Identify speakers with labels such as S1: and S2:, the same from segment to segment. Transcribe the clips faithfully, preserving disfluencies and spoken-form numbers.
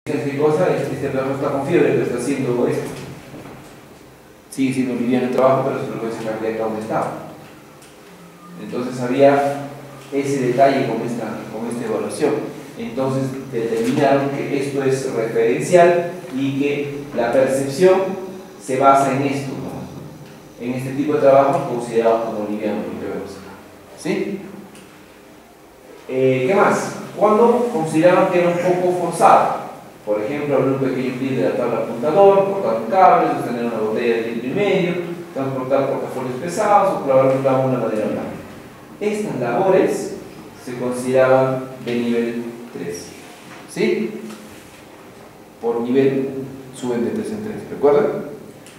S1: ¿Qué cosa? Este trabajo está con fiebre, pero está haciendo esto. Sigue siendo liviano el trabajo, pero se lo puede sacar de acá donde estaba. Entonces había ese detalle con esta, con esta evaluación. Entonces determinaron que esto es referencial y que la percepción se basa en esto, ¿no? En este tipo de trabajo considerado como liviano, lo que vemos acá. ¿Sí? Eh, ¿Qué más? Cuando consideraban que era un poco forzado. Por ejemplo, abrir un pequeño clip de la tabla apuntador, cortar un cable, sostener una botella de litro y medio, transportar portafolios pesados o clavar un clavo en una madera blanca. Estas labores se consideraban de nivel tres. ¿Sí? Por nivel suben de tres en tres. ¿Recuerdan?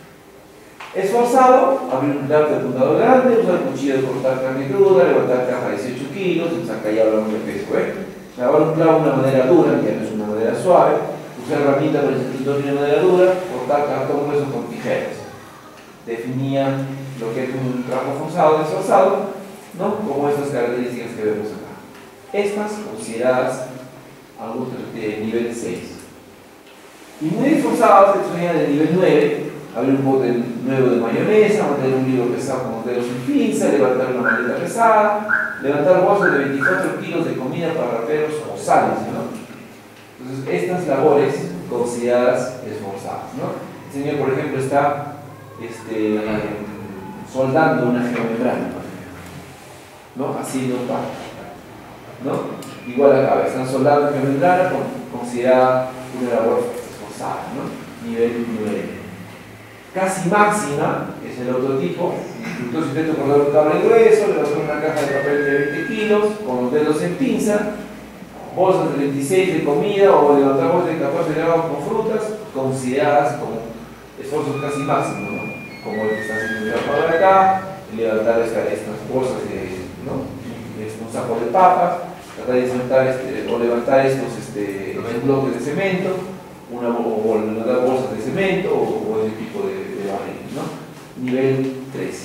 S1: Esforzado, abrir un clavo de apuntador grande, usar cuchillo de cortar carne cruda, levantar caja de dieciocho kilos, ensacallar hablamos de peso. ¿eh? Clavar un clavo en una madera dura, ya no es una madera suave. Usar herramientas para el escritorio de madera dura, cortar cartón grueso con tijeras. Definía lo que es un trabajo forzado, esforzado, ¿no? Como estas características que vemos acá. Estas consideradas algunos de nivel seis. Y muy esforzadas, que son de nivel nueve, abrir un bote nuevo de mayonesa, mantener un libro pesado con los dedos sin pinza, levantar una maleta pesada, levantar bolsas de veinticuatro kilos de comida para raperos o sales, ¿no? Entonces, estas labores consideradas esforzadas, ¿no? El señor, por ejemplo, está este, soldando una geomembrana, ¿no? Haciendo un par, ¿no? Igual acá, están soldando una geomembrana considerada una labor esforzada, ¿no? Nivel nueve. Casi máxima, es el otro tipo. Entonces intento cortar un cable grueso, levantar una caja de papel de veinte kilos, con los dedos en pinza, bolsas de veintiséis de comida o levantar bolsas de catorce gramos con frutas, consideradas como esfuerzos casi máximos, ¿no? Como el que está haciendo el grabador acá, levantar esta, estas bolsas de, ¿no? un saco de papas, tratar de levantar, este, o levantar estos este, bloques de cemento, una, o, o levantar bolsas de cemento o, o ese tipo de, de barriles, ¿no? Nivel tres.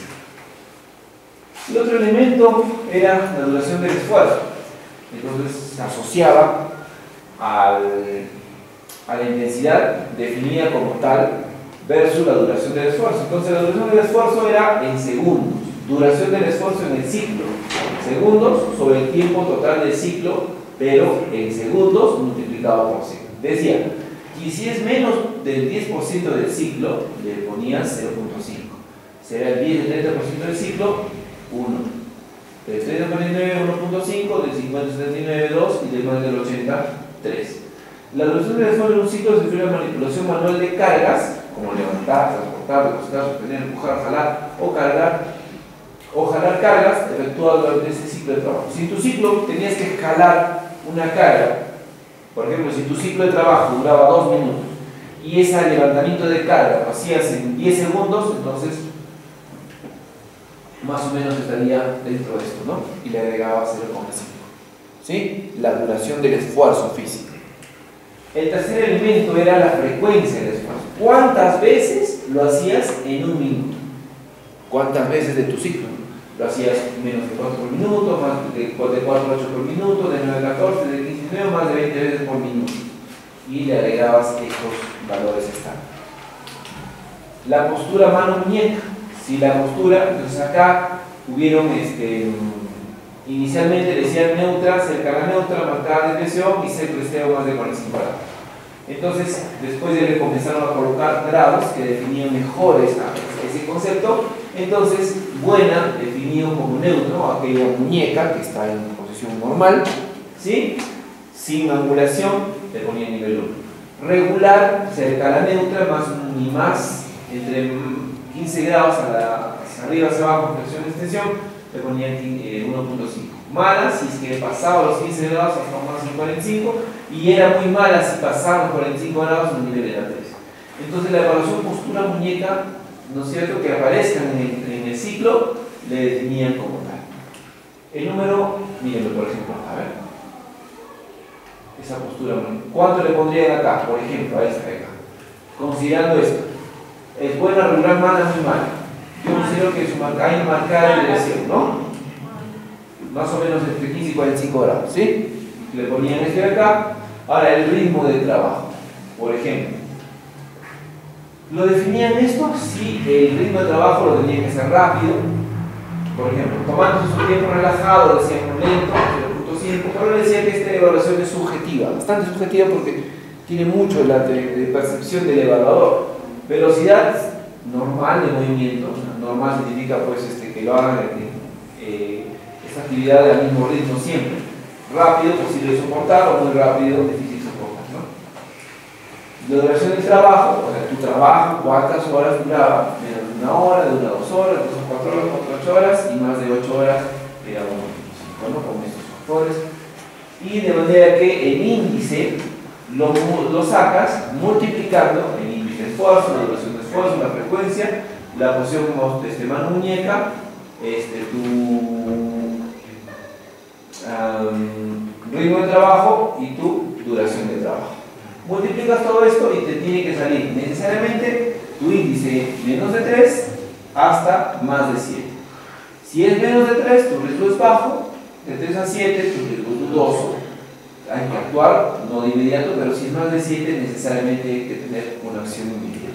S1: El otro elemento era la duración del esfuerzo. Entonces se asociaba al, a la intensidad definida como tal versus la duración del esfuerzo. Entonces la duración del esfuerzo era en segundos, duración del esfuerzo en el ciclo, segundos sobre el tiempo total del ciclo, pero en segundos multiplicado por cien. Decía, y si es menos del diez por ciento del ciclo, le ponías cero punto cinco. Será el diez, el treinta por ciento del ciclo, uno. Del treinta por ciento del uno punto cinco, del cincuenta por setenta y nueve, dos y del noventa del ochenta, tres. La duración del esfuerzo en un ciclo se refiere a la manipulación manual de cargas, como levantar, transportar, depositar, sostener, empujar, jalar o cargar, o jalar cargas efectuadas durante ese ciclo de trabajo. Si en tu ciclo tenías que jalar una carga, por ejemplo, si tu ciclo de trabajo duraba dos minutos y ese levantamiento de carga lo hacías en diez segundos, entonces más o menos estaría dentro de esto, ¿no? Y le agregaba cero coma cinco. ¿Sí? La duración del esfuerzo físico. El tercer elemento era la frecuencia del esfuerzo. ¿Cuántas veces lo hacías en un minuto? ¿Cuántas veces de tu ciclo? Lo hacías menos de cuatro por minuto, más de cuatro a ocho por minuto, de nueve a catorce, de quince a diecinueve, más de veinte veces por minuto. Y le agregabas estos valores estándar. La postura mano-muñeca. Si la postura, entonces acá hubieron, este, inicialmente decían neutra, cerca a la neutra, marcada de presión y centro extremo más de cuarenta y cinco grados. Entonces, después de que comenzaron a colocar grados que definían mejor esa, ese concepto, entonces, buena, definido como neutro, aquella muñeca que está en posición normal, ¿sí? Sin angulación, le ponía nivel uno. Regular, cerca a la neutra, más ni más, entre quince grados a la, hacia arriba, hacia abajo, flexión y extensión, le ponían uno punto cinco. Mala si es que pasaba los quince grados hasta un máximo cuarenta y cinco, y era muy mala si pasaba los cuarenta y cinco grados, el nivel era tres. Entonces la evaluación postura muñeca, ¿no es cierto?, que aparezcan en el, en el ciclo, le definían como tal. El número, mírenlo por ejemplo, a ver. Esa postura muñeca. ¿Cuánto le pondrían acá? Por ejemplo, a esta de acá. Considerando esto. Es buena, regular, mala, muy mala. Yo considero que su marca, hay marcada en dirección, ¿no? Más o menos entre quince y cuarenta y cinco grados, ¿sí? Le ponían este de acá. Ahora, el ritmo de trabajo. Por ejemplo, ¿lo definían esto? Sí, el ritmo de trabajo lo tenía que ser rápido. Por ejemplo, tomando su tiempo relajado, decían lento, cero punto cinco, pero decía que esta evaluación es subjetiva, bastante subjetiva porque tiene mucho la de, de percepción del evaluador. Velocidad normal de movimiento, normal significa pues este, que lo hagan eh, esta actividad al mismo ritmo siempre. Rápido, posible de soportar, o muy rápido, difícil de soportar, ¿no? La duración del trabajo, o sea, tu trabajo, cuántas horas duraba, menos de una hora, de una a dos horas, de dos a cuatro horas, cuatro a ocho horas, y más de ocho horas era uno cinco, ¿no? Con estos factores. Y de manera que el índice lo, lo sacas multiplicando el índice de esfuerzo, la duración de esfuerzo, la frecuencia, la posición como este, mano muñeca, este, tu um, ritmo de trabajo y tu duración de trabajo. Multiplicas todo esto y te tiene que salir necesariamente tu índice menos de tres hasta más de siete. Si es menos de tres, tu riesgo es bajo, de tres a siete, tu riesgo es dudoso. Hay que actuar, no de inmediato, pero si es más de siete, necesariamente hay que tener una acción inmediata.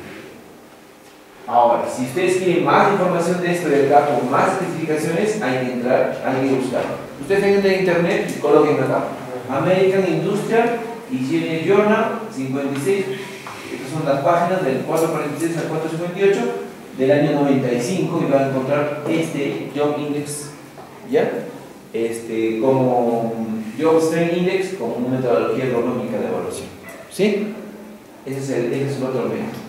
S1: Ahora, si ustedes quieren más información de esto de acá, con más especificaciones, hay que entrar, hay que buscar. Ustedes entran en internet y coloquen acá American Industrial Hygiene Journal cincuenta y seis, estas son las páginas del cuatrocientos cuarenta y seis al cuatrocientos cincuenta y ocho del año noventa y cinco, y van a encontrar este Job Index, ¿ya? Este, como Job Strength Index, como una metodología ergonómica de evaluación, ¿sí? Ese es el, ese es el otro método.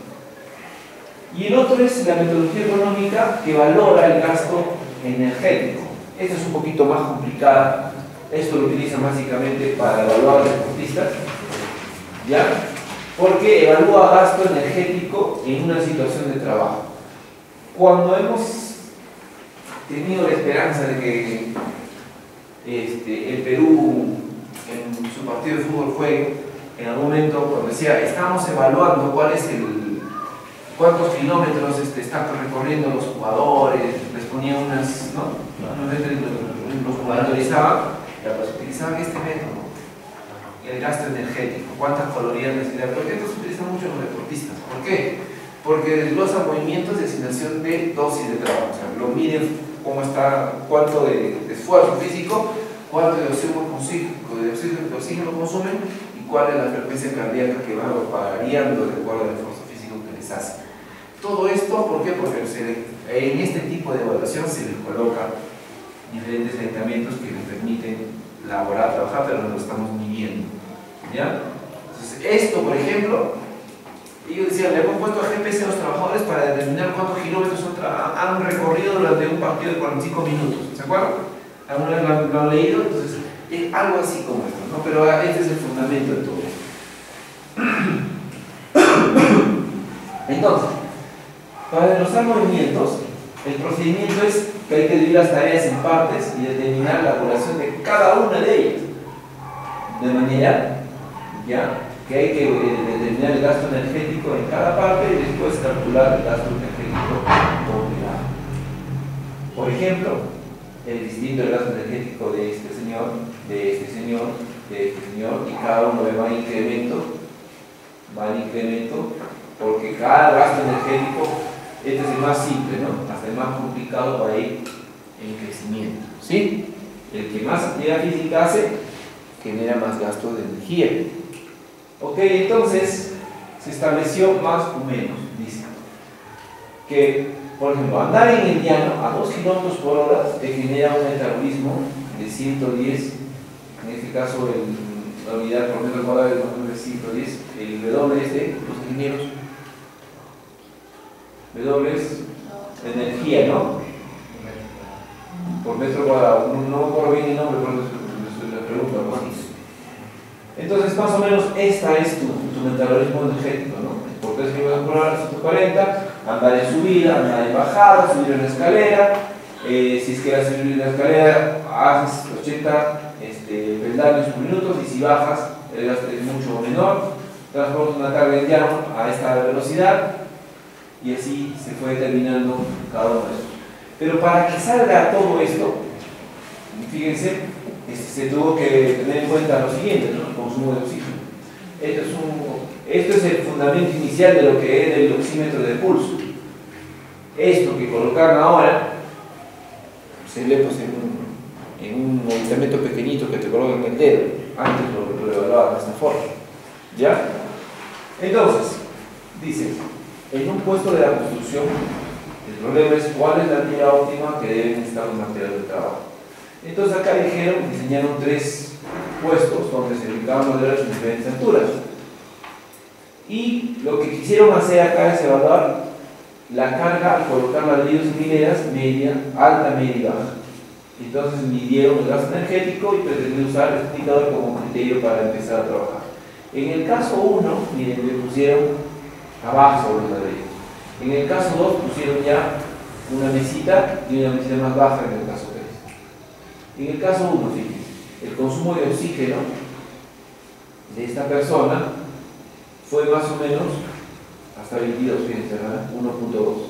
S1: Y el otro es la metodología ergonómica que valora el gasto energético. Esta es un poquito más complicada. Esto lo utilizan básicamente para evaluar a los deportistas, ¿ya? Porque evalúa gasto energético en una situación de trabajo. Cuando hemos tenido la esperanza de que este, el Perú en su partido de fútbol juegue, en algún momento cuando decía, estamos evaluando cuál es el, cuántos kilómetros este, están recorriendo los jugadores, les ponían unas, ¿no? Normalmente los jugadorizaban, pues utilizaban este método, el gasto energético, cuántas calorías necesitan. ¿Por qué esto se utiliza mucho en los deportistas? ¿Por qué? Porque desglosan movimientos de asignación de dosis de trabajo, o sea, lo miden cómo está, cuánto de, de esfuerzo físico, cuánto de oxígeno, de oxígeno, de oxígeno consumen y cuál es la frecuencia cardíaca que va variando de acuerdo al esfuerzo físico que les hace. Todo esto, ¿por qué? Porque se, en este tipo de evaluación se les coloca diferentes aditamentos que les permiten laborar, trabajar, pero no lo estamos midiendo, ¿ya? Entonces, esto, por ejemplo, ellos decían, le hemos puesto a G P S a los trabajadores para determinar cuántos kilómetros han recorrido durante un partido de cuarenta y cinco minutos, ¿se acuerdan? ¿Alguna vez lo han, lo han leído? Entonces, es algo así como esto, ¿no? Pero este es el fundamento de todo esto. Entonces, para desglosar movimientos, el procedimiento es que hay que dividir las tareas en partes y determinar la duración de cada una de ellas. De manera, ¿ya?, que hay que eh, determinar el gasto energético en cada parte y después calcular el gasto energético combinado. Por ejemplo, el distinto del gasto energético de este señor, de este señor, de este señor, y cada uno va en incremento, va en incremento, porque cada gasto energético, este es el más simple, ¿no?, hasta el más complicado va a ir en crecimiento, ¿sí? El que más actividad física hace genera más gasto de energía. Ok, entonces se estableció más o menos, dice, que, por ejemplo, andar en el llano a dos kilómetros por hora te genera un metabolismo de ciento diez, en este caso el, la unidad por metro cuadrado es ciento diez, el W es de los ingenieros, W es energía, ¿no? Por metro cuadrado, no, no me acuerdo bien el nombre, pero les pregunto algo así. Entonces, más o menos, esta es tu, tu metabolismo energético, ¿no? Por tres kilómetros por hora, ciento cuarenta, andar en subida, andar en bajada, subir en la escalera, eh, si es que vas a subir en la escalera, haces ochenta este, peldaños por minuto, y si bajas, el gasto es mucho menor, transportas una carga en llano a esta velocidad, y así se fue determinando cada uno de esos. Pero para que salga todo esto, fíjense, se tuvo que tener en cuenta lo siguiente, ¿no?, el consumo de oxígeno. Esto es un, Esto es el fundamento inicial de lo que es el oxímetro de pulso. Esto que colocaron ahora se lee pues en un, en un aditamento pequeñito que te colocan en el dedo. Antes lo, lo evaluaban de esta forma. ¿Ya? Entonces, dice, en un puesto de la construcción, el problema es cuál es la altura óptima que deben estar los materiales de trabajo. Entonces acá dijeron, diseñaron tres puestos donde se ubicaban materiales en diferentes alturas. Y lo que quisieron hacer acá es evaluar la carga al colocar ladrillos en hileras media, alta, media y baja. Entonces midieron el gasto energético y pretendieron usar el indicador como criterio para empezar a trabajar. En el caso uno, miren, le pusieron abajo los ladrillos. En el caso dos pusieron ya una mesita y una mesita más baja en el caso tres. En el caso uno, fíjense, el consumo de oxígeno de esta persona fue más o menos hasta veintidós, fíjense, ¿verdad? uno punto dos.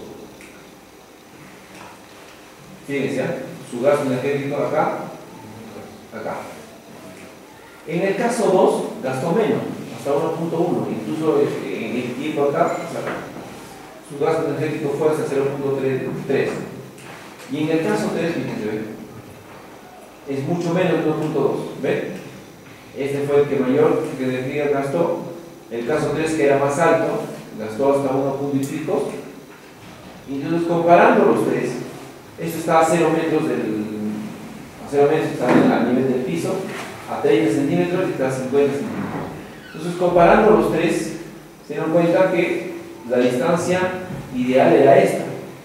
S1: Fíjense, ¿eh? Su gasto energético acá, acá. En el caso dos, gastó menos, hasta uno punto uno, incluso en el tiempo acá, su gasto energético fue hasta cero punto tres. Y en el caso tres, fíjense, ¿ven? Es mucho menos de uno punto dos, ¿ven? Este fue el que mayor que energía gastó. El caso tres, que era más alto, gastó hasta uno punto y pico. Entonces, comparando los tres, esto está a cero metros del, a cero metros está a nivel del piso, a treinta centímetros y está a cincuenta centímetros. Entonces, comparando los tres, se dan cuenta que la distancia ideal era esta,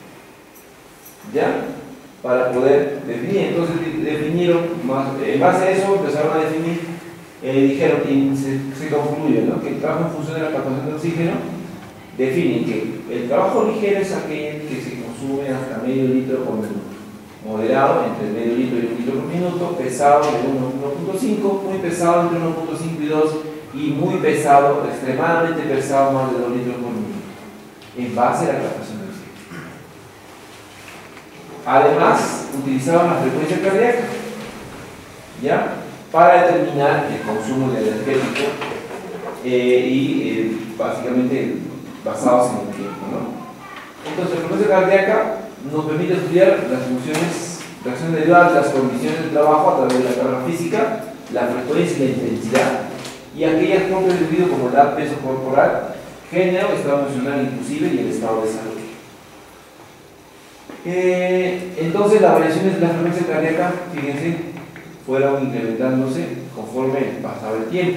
S1: ¿ya? Para poder definir. Entonces, definieron, más, en base a eso, empezaron a definir, eh, dijeron, y se, se concluye, ¿no?, que el trabajo en función de la captación de oxígeno definen que el trabajo ligero es aquel que se consume hasta medio litro por minuto, moderado entre medio litro y un litro por minuto, pesado de uno punto cinco, muy pesado entre uno punto cinco y dos, y muy pesado, extremadamente pesado, más de dos litros por minuto, en base a la captación de oxígeno. Además, utilizaban la frecuencia cardíaca, ¿ya?, para determinar el consumo de energético eh, y eh, básicamente basados en el tiempo, ¿no? Entonces, la frecuencia cardíaca nos permite estudiar las funciones, reacciones derivadas de las condiciones de trabajo a través de la carga física, la frecuencia y la intensidad, y aquellas propias debido como edad, peso corporal, género, estado emocional inclusive y el estado de salud. Eh, entonces, las variaciones de la frecuencia cardíaca, fíjense, fueron incrementándose conforme pasaba el tiempo.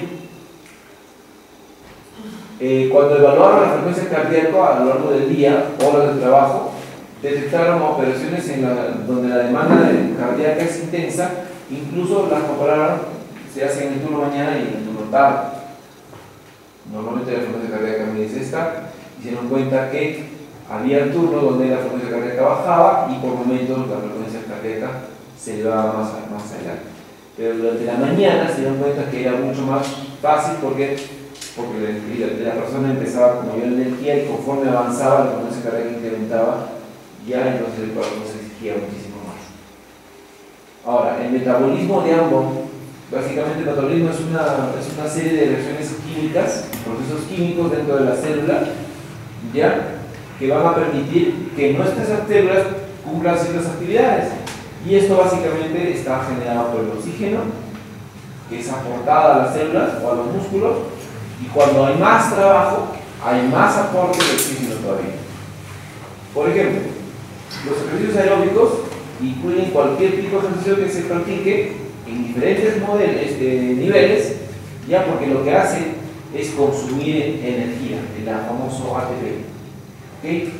S1: Eh, cuando evaluaron la frecuencia cardíaca a lo largo del día, horas de trabajo, detectaron operaciones en la, donde la demanda cardíaca es intensa, incluso las compararon, se hace en el turno mañana y en el turno tarde. Normalmente la frecuencia cardíaca es esta, y se dieron cuenta que había turnos donde la frecuencia cardíaca bajaba y por momentos la frecuencia cardíaca se elevaba más, más adelante. Pero durante la mañana se dieron cuenta que era mucho más fácil porque porque la, la persona empezaba con mayor energía y conforme avanzaba la frecuencia cardíaca incrementaba, ya entonces el cuerpo se exigía muchísimo más. Ahora, el metabolismo de ambos, básicamente el metabolismo es una, es una serie de reacciones químicas, procesos químicos dentro de la célula, ya, que van a permitir que nuestras células cumplan ciertas actividades. Y esto básicamente está generado por el oxígeno, que es aportado a las células o a los músculos. Y cuando hay más trabajo, hay más aporte de oxígeno todavía. Por ejemplo, los ejercicios aeróbicos incluyen cualquier tipo de ejercicio que se practique en diferentes modelos, este, niveles, ya, porque lo que hace es consumir energía, el famoso A T P. ¿Okay?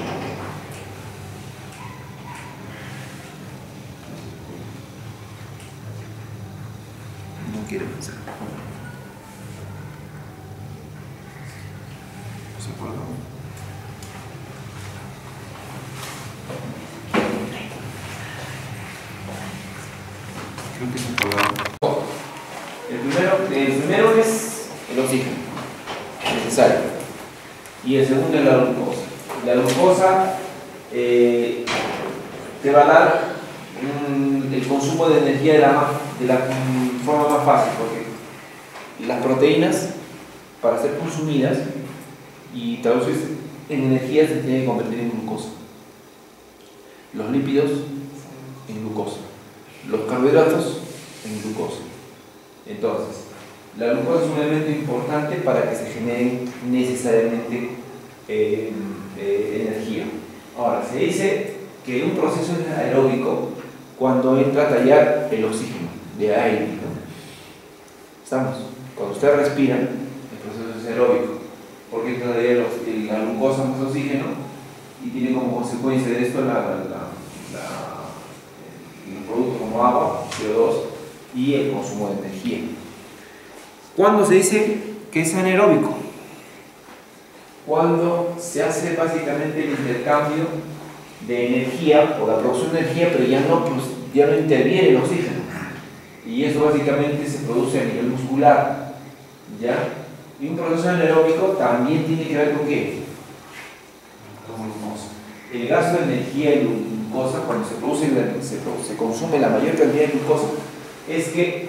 S1: No quiere pensar. Creo que es un programa. El primero, el primero es el oxígeno necesario y el segundo es la glucosa. La glucosa eh, te va a dar mm, el consumo de energía de la, de la mm, forma más fácil, porque las proteínas para ser consumidas y traducidas en energía se tienen que convertir en glucosa. Los lípidos en glucosa, los carbohidratos en glucosa. Entonces, la glucosa es un elemento importante para que se genere necesariamente eh, eh, energía. Ahora, se dice que un proceso es aeróbico cuando entra a tallar el oxígeno de aire. ¿Estamos? Cuando usted respira, el proceso es aeróbico, porque entra a tallar la glucosa más oxígeno y tiene como consecuencia de esto la, la, la, el producto como agua, C O dos y el consumo de energía. ¿Cuándo se dice que es anaeróbico? Cuando se hace básicamente el intercambio de energía o la producción de energía, pero ya no, pues, ya no interviene el oxígeno. Y eso básicamente se produce a nivel muscular. ¿Ya? Y un proceso anaeróbico también tiene que ver con qué? Con glucosa. El gasto de energía y glucosa, cuando se produce, se, se consume la mayor cantidad de glucosa, es que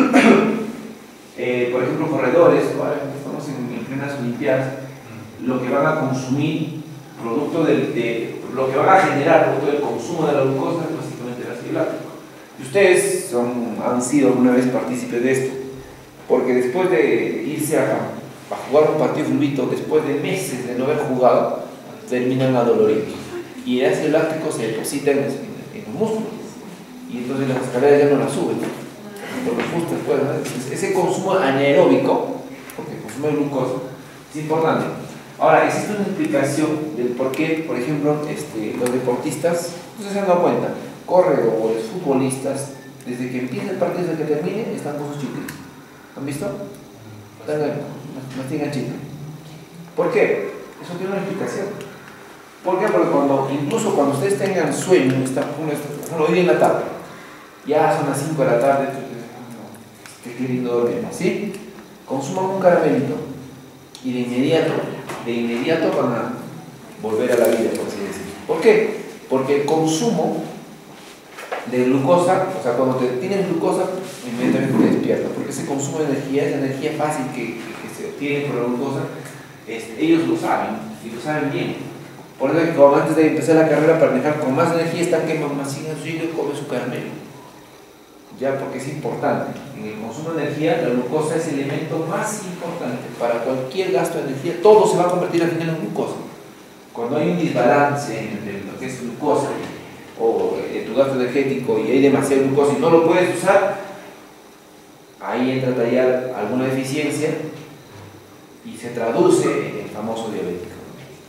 S1: Eh, por ejemplo, corredores, ahora estamos en, en plenas olimpiadas, lo que van a consumir, producto de, de, lo que van a generar, producto del consumo de la glucosa, es básicamente el ácido láctico. Y ustedes son, han sido alguna vez partícipes de esto, porque después de irse a, a jugar un partido de fulbito, después de meses de no haber jugado, terminan adoloridos. Y el ácido láctico se deposita en los, en los músculos, y entonces las escaleras ya no las suben, ¿no? Por los fustes, pues, ¿no? Ese consumo anaeróbico, porque consume glucosa, es importante. Ahora, existe una explicación del por qué, por ejemplo, este, los deportistas, ustedes se han dado cuenta, corredores, futbolistas, desde que empieza el partido hasta que termine, están con sus chicles. ¿Han visto? Mastigan chicle. ¿Por qué? Eso tiene una explicación. ¿Por qué? Porque cuando, incluso cuando ustedes tengan sueño, está, uno está, uno hoy en la tarde, ya son las cinco de la tarde, que queriendo dormir, ¿sí? Consuman un caramelito y de inmediato, de inmediato van a volver a la vida, por así decirlo. ¿Por qué? Porque el consumo de glucosa, o sea, cuando te tienes glucosa, inmediatamente te despierta, porque ese consumo de energía, esa energía fácil que, que se obtiene por la glucosa, este, ellos lo saben, y lo saben bien. Por eso es que como antes de empezar la carrera para manejar con más energía, están quemando más sin azúcar y comen su caramelo. Ya, porque es importante. En el consumo de energía, la glucosa es el elemento más importante para cualquier gasto de energía. Todo se va a convertir al final en glucosa. Cuando hay un desbalance entre lo que es glucosa o eh, tu gasto energético y hay demasiada glucosa y no lo puedes usar, ahí entra a tallar alguna deficiencia y se traduce en el famoso diabético.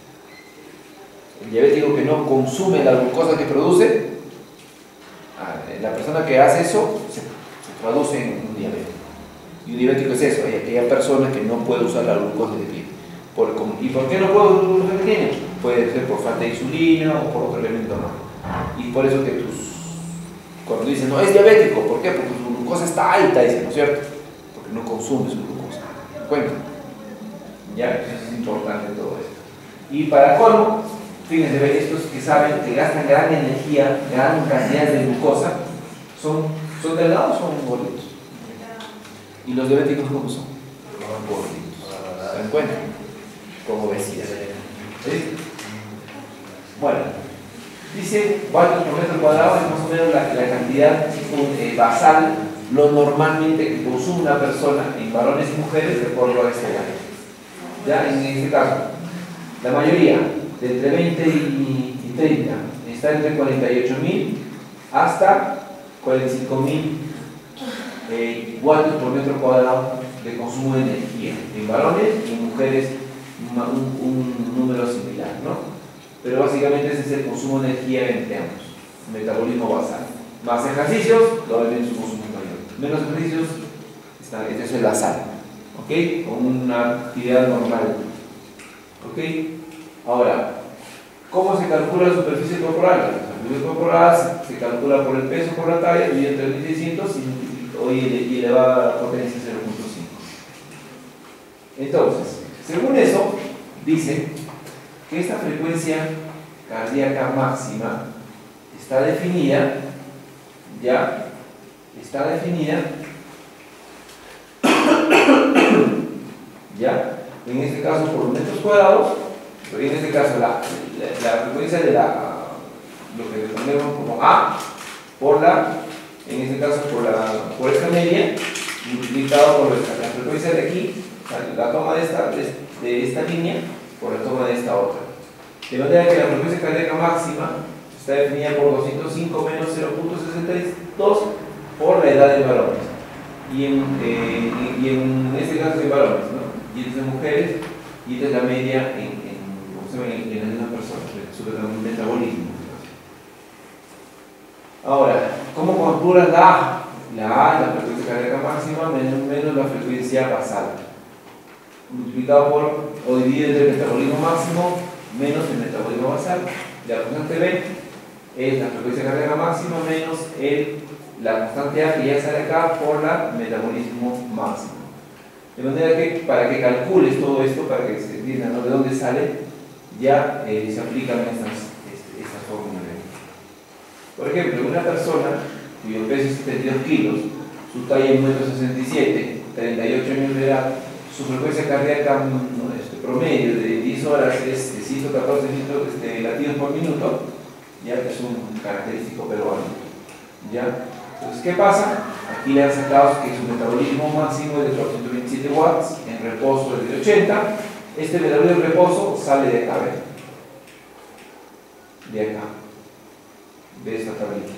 S1: El diabético que no consume la glucosa que produce, la persona que hace eso se, se traduce en un diabético. Y un diabético es eso, hay aquella persona que no puede usar la glucosa que tiene. Por, ¿Y por qué no puede usar la glucosa que tiene? Puede ser por falta de insulina o por otro elemento más. Y por eso que tus, cuando dicen, no, es diabético, ¿por qué? Porque su glucosa está alta, dicen, ¿no es cierto? Porque no consume su glucosa. ¿Me cuento? Ya, eso es importante todo esto. Y para colmo, fíjense, estos que saben que gastan gran energía, gran cantidad de glucosa, ¿son, son delgados o son gorditos? ¿Y los diabéticos cómo son? Gorditos. ¿Se dan cuenta? Como obesidad. ¿Sí? Bueno, dice vatios por metro cuadrado es más o menos la, la cantidad eh, basal, lo normalmente que consume una persona en varones y mujeres de acuerdo a este año. Ya en este caso, la mayoría de entre veinte y treinta está entre cuarenta y ocho mil hasta cuarenta y cinco mil eh, vatios por metro cuadrado de consumo de energía en varones y en mujeres un, un número similar, ¿no? Pero básicamente ese es el consumo de energía entre ambos, metabolismo basal. Más ejercicios, probablemente su consumo es mayor. Menos ejercicios, está, este es el basal, ¿ok? Con una actividad normal, ¿ok? Ahora, ¿cómo se calcula la superficie corporal? La superficie corporal se calcula por el peso por la talla, dividido entre mil seiscientos y hoy elevada a la potencia cero punto cinco. Entonces, según eso, dice que esta frecuencia cardíaca máxima está definida, ya, está definida, ya, en este caso por los metros cuadrados, pero en este caso la, la, la frecuencia de la, lo que le ponemos como A, por la, en este caso por, la, por esta media, multiplicado por la, la frecuencia de aquí, o sea, la toma de esta, de, de esta línea, por la toma de esta otra. De manera que la frecuencia cardíaca máxima está definida por doscientos cinco menos cero punto sesenta y dos por la edad de varones. Y en, eh, y en este caso de varones, ¿no? Y esta es de mujeres, y esta es la media en, en, en, en la misma persona, sobre el metabolismo. Ahora, ¿cómo calculas la A? La A es la frecuencia cardíaca máxima menos, menos la frecuencia basal, multiplicado por o dividido entre el metabolismo máximo menos el metabolismo basal. La constante B es la frecuencia cardíaca máxima menos el, la constante A que ya sale acá por la metabolismo máximo. De manera que para que calcules todo esto, para que se entienda, ¿no?, de dónde sale, ya eh, se aplican estas, este, estas fórmulas. Por ejemplo, una persona cuyo peso es setenta y dos kilos, su talla es un metro sesenta y siete, treinta y ocho años de edad, su frecuencia cardíaca no, este, promedio de diez horas es de ciento catorce este, latidos por minuto, ya que es un característico peruano. ¿Ya? Entonces, ¿qué pasa? Aquí le han sacado que su metabolismo máximo es de cuatrocientos veintisiete watts, en reposo es de ochenta. Este metabolismo de reposo sale de acá, ¿ven? De acá, de esta tablita.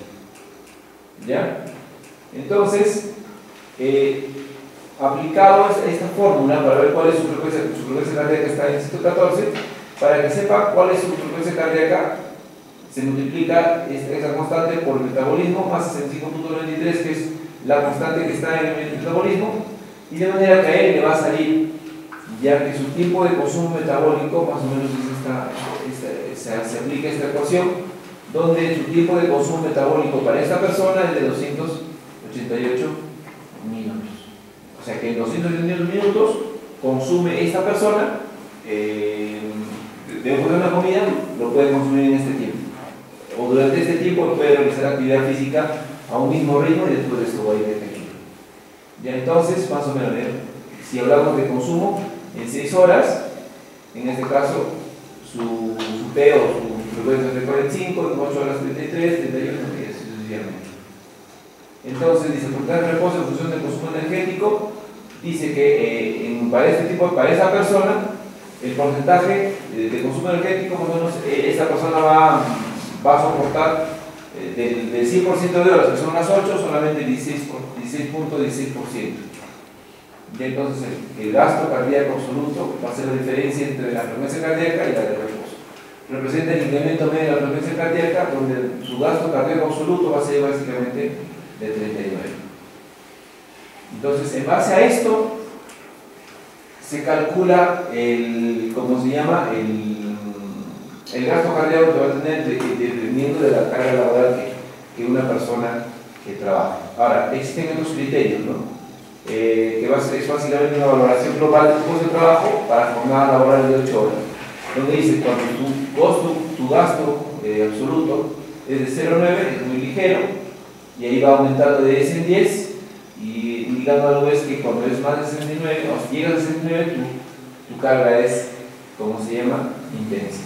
S1: ¿Ya? Entonces, eh, aplicado a esta fórmula para ver cuál es su frecuencia, su frecuencia cardíaca está en ciento catorce, para que sepa cuál es su frecuencia cardíaca, se multiplica esta, esta constante por el metabolismo más sesenta y cinco punto noventa y tres, que es la constante que está en el metabolismo, y de manera que a él le va a salir, ya que su tiempo de consumo metabólico, más o menos es esta, esta, esta, se aplica esta ecuación, donde su tiempo de consumo metabólico para esta persona es de doscientos ochenta y ocho minutos. O sea que en doscientos ochenta y ocho minutos consume esta persona, eh, después de una comida, lo puede consumir en este tiempo. O durante este tiempo puede realizar actividad física a un mismo ritmo y después de esto va a ir detenido. Ya entonces, más o menos, ¿eh? Si hablamos de consumo, en seis horas, en este caso, su, su P o su frecuencia es de cuarenta y cinco, en ocho horas treinta y tres, treinta y uno y así sucesivamente. Entonces, dice, por cada reposo en función del consumo energético, dice que eh, en, para este tipo, para esa persona, el porcentaje de, de consumo energético, más o menos, eh, esta persona va, va a soportar eh, del, del cien por ciento de horas, que son las ocho, solamente dieciséis punto dieciséis por ciento. Y entonces el, el gasto cardíaco absoluto va a ser la diferencia entre la frecuencia cardíaca y la de reposo. Representa el incremento medio de la frecuencia cardíaca, donde su gasto cardíaco absoluto va a ser básicamente de treinta y nueve. Entonces, en base a esto, se calcula el, ¿cómo se llama? El, el gasto cardíaco que va a tener de, de, dependiendo de la carga laboral que, que una persona que trabaja. Ahora, existen otros criterios, ¿no? Eh, que va a ser, es básicamente una valoración global de tu puesto de trabajo para jornada laboral de ocho horas, donde dice cuando tu costo, tu gasto eh, absoluto es de cero coma nueve, es muy ligero, y ahí va aumentando de diez en diez, y indicando algo es que cuando es más de sesenta y nueve, o si llegas a sesenta y nueve, tu, tu carga es, ¿cómo se llama? Intensa.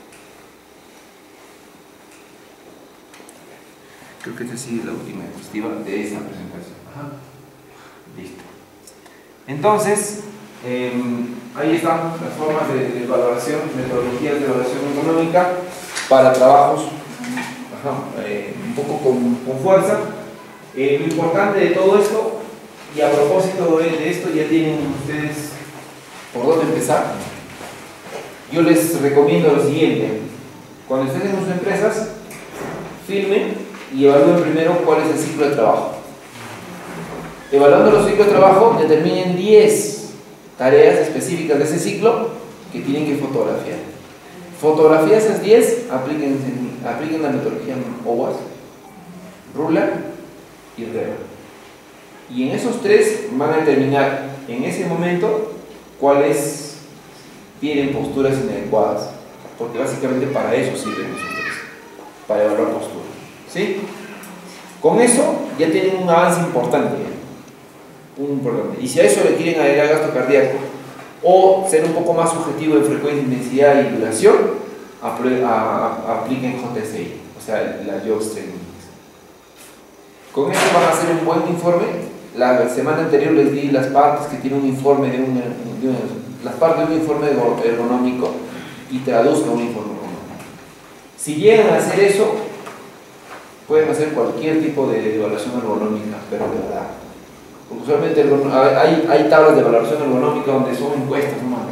S1: Creo que esta sí es la última diapositiva de esta presentación. Ajá. Listo. Entonces, eh, ahí están las formas de, de evaluación, metodologías de evaluación económica para trabajos ajá, eh, un poco con, con fuerza. Eh, lo importante de todo esto, y a propósito de, de esto, ya tienen ustedes por dónde empezar. Yo les recomiendo lo siguiente: cuando estén en sus empresas, filmen y evalúen primero cuál es el ciclo de trabajo. Evaluando los ciclos de trabajo, determinen diez tareas específicas de ese ciclo que tienen que fotografiar. Fotografía esas diez, apliquen, apliquen la metodología O W A S, Ruler y Reva. Y en esos tres van a determinar en ese momento cuáles tienen posturas inadecuadas, porque básicamente para eso sirven esos tres, para evaluar posturas. ¿Sí? Con eso ya tienen un avance importante. Un importante. Y si a eso le quieren agregar gasto cardíaco, o ser un poco más subjetivo en frecuencia, intensidad y duración, apl a, a, apliquen J S I, o sea, la Jobs Training. Con esto van a hacer un buen informe. La semana anterior les di las partes que tiene un informe de un, de un las partes de un informe ergonómico y traduzcan un informe ergonómico. Si llegan a hacer eso, pueden hacer cualquier tipo de evaluación ergonómica, pero de verdad. Porque usualmente hay, hay tablas de evaluación ergonómica donde son encuestas, ¿no?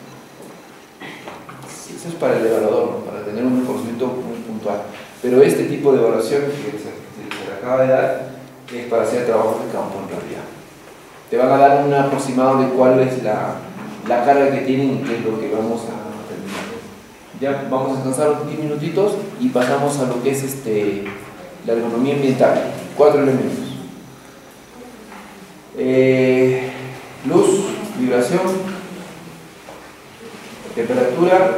S1: Eso es para el evaluador, ¿no? Para tener un conocimiento muy puntual. Pero este tipo de evaluación que se, se le acaba de dar es para hacer trabajos de campo en realidad. Te van a dar un aproximado de cuál es la, la carga que tienen y qué es lo que vamos a terminar. Ya vamos a descansar diez minutitos y pasamos a lo que es este, la ergonomía ambiental. Cuatro elementos. Eh, luz, vibración, temperatura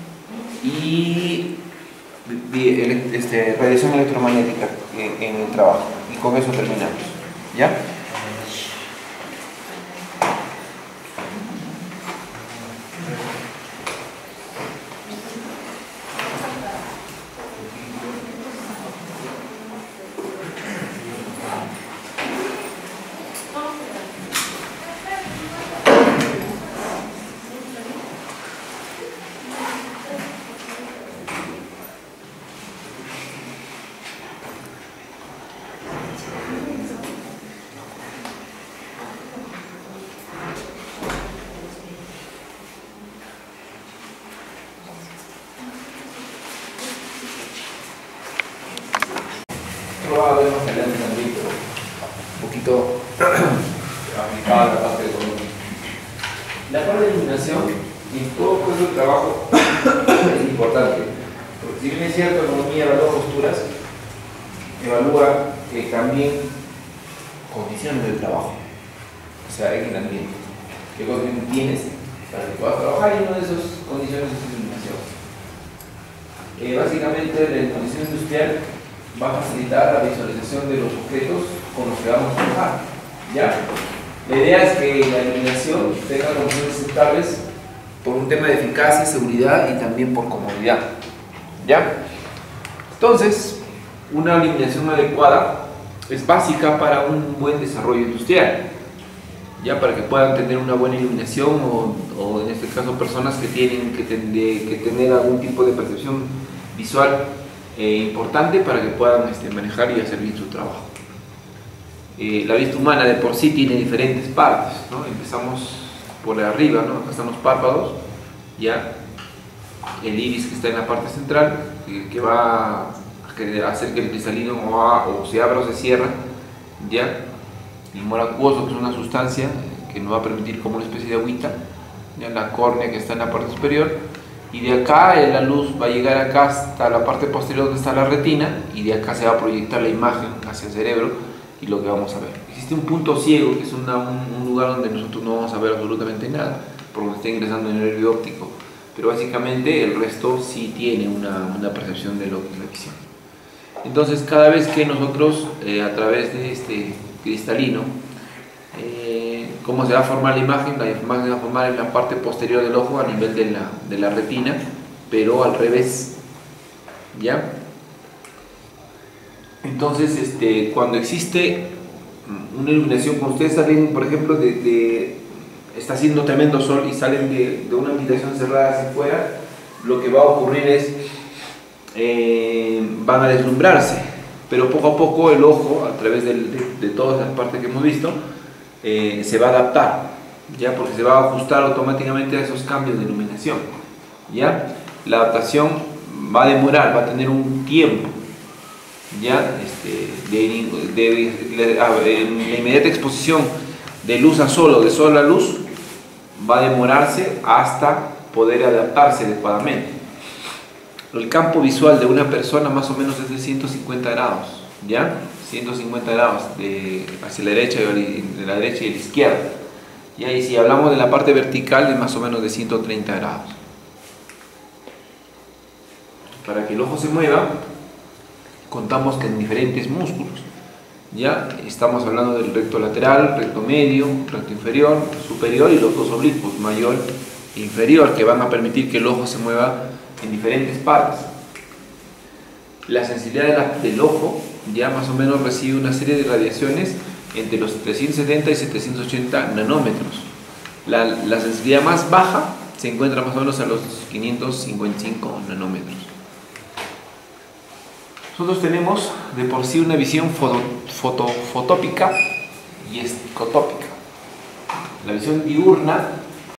S1: y este, radiación electromagnética en, en el trabajo. Y con eso terminamos. ¿Ya? Va a ver más adelante también, pero un poquito aplicada a la parte económica. La parte de iluminación y todo puesto de trabajo es importante, porque si bien es cierto, la economía evalúa posturas, evalúa eh, también condiciones de trabajo, o sea, en el ambiente, qué condiciones tienes para que puedas trabajar, y una de esas condiciones es la iluminación. Eh, básicamente, la iluminación industrial va a facilitar la visualización de los objetos con los que vamos a trabajar. ¿Ya? La idea es que la iluminación tenga condiciones aceptables por un tema de eficacia, seguridad y también por comodidad. ¿Ya? Entonces, una iluminación adecuada es básica para un buen desarrollo industrial. Ya, para que puedan tener una buena iluminación o, o en este caso personas que tienen que, ten, de, que tener algún tipo de percepción visual Eh, importante para que puedan este, manejar y hacer bien su trabajo. Eh, la vista humana de por sí tiene diferentes partes, ¿no? Empezamos por arriba, ¿no? Acá están los párpados, ya el iris que está en la parte central, eh, que va a hacer que el cristalino o, a, o se abra o se cierra, ya el humor acuoso, que es una sustancia que nos va a permitir como una especie de agüita, ya la córnea que está en la parte superior. Y de acá la luz va a llegar acá hasta la parte posterior donde está la retina, y de acá se va a proyectar la imagen hacia el cerebro y lo que vamos a ver. Existe un punto ciego, que es una, un, un lugar donde nosotros no vamos a ver absolutamente nada, por donde está ingresando el nervio óptico, pero básicamente el resto sí tiene una, una percepción de lo que es la visión. Entonces, cada vez que nosotros, eh, a través de este cristalino, eh, cómo se va a formar la imagen, la imagen se va a formar en la parte posterior del ojo a nivel de la, de la retina, pero al revés, ¿ya? Entonces, este, cuando existe una iluminación, cuando ustedes salen, por ejemplo, de, de está haciendo tremendo sol y salen de, de una habitación cerrada hacia afuera, lo que va a ocurrir es, eh, van a deslumbrarse, pero poco a poco el ojo, a través de, de, de todas las partes que hemos visto, Eh, se va a adaptar, ya, porque se va a ajustar automáticamente a esos cambios de iluminación, ya. La adaptación va a demorar, va a tener un tiempo, ya, este, de, de, de, de, la inmediata exposición de luz a sol o de sol a luz va a demorarse hasta poder adaptarse adecuadamente. El campo visual de una persona más o menos es de ciento cincuenta grados, ya. ciento cincuenta grados de, hacia la derecha y de la derecha y de la izquierda. Y ahí, si hablamos de la parte vertical, de más o menos de ciento treinta grados. Para que el ojo se mueva, contamos con diferentes músculos.
S2: Ya estamos hablando del recto lateral, recto medio, recto inferior, superior y los dos oblicuos, mayor e inferior, que van a permitir que el ojo se mueva en diferentes partes. La sensibilidad de la, del ojo ya más o menos recibe una serie de radiaciones entre los trescientos setenta y setecientos ochenta nanómetros. La, la sensibilidad más baja se encuentra más o menos a los quinientos cincuenta y cinco nanómetros. Nosotros tenemos de por sí una visión foto, foto, fotópica y escotópica. La visión diurna